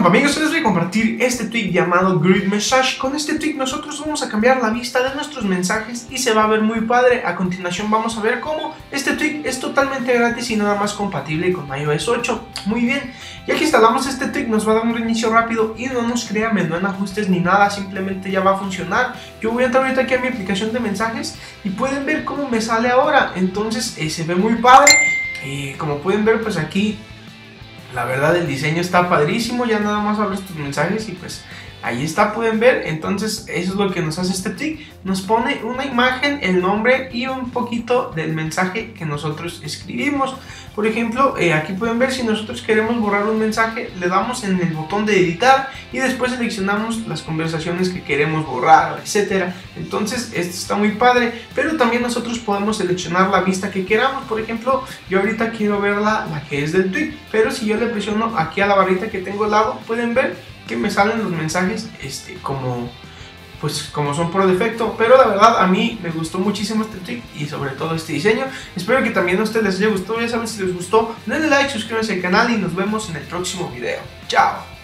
amigos, hoy les voy a compartir este tweak llamado Grid Message. Con este tweak nosotros vamos a cambiar la vista de nuestros mensajes y se va a ver muy padre. A continuación vamos a ver cómo este tweak es totalmente gratis y nada más compatible con iOS 8. Muy bien, ya que instalamos este tweak nos va a dar un reinicio rápido y no nos crea menú en ajustes ni nada, simplemente ya va a funcionar. Yo voy a entrar ahorita aquí a mi aplicación de mensajes y pueden ver cómo me sale ahora. Entonces se ve muy padre. Como pueden ver, pues aquí la verdad el diseño está padrísimo. Ya nada más abres tus mensajes y pues ahí está, pueden ver. Entonces eso es lo que nos hace este tweak. Nos pone una imagen, el nombre y un poquito del mensaje que nosotros escribimos. Por ejemplo, aquí pueden ver si nosotros queremos borrar un mensaje, le damos en el botón de editar y después seleccionamos las conversaciones que queremos borrar, etcétera. Entonces esto está muy padre, pero también nosotros podemos seleccionar la vista que queramos. Por ejemplo, yo ahorita quiero ver la que es del tweet, pero si yo le presiono aquí a la barrita que tengo al lado, pueden ver que me salen los mensajes como son por defecto. Pero la verdad a mí me gustó muchísimo este tweak y sobre todo este diseño. Espero que también a ustedes les haya gustado. Ya saben, si les gustó, denle like, suscríbanse al canal y nos vemos en el próximo video. Chao.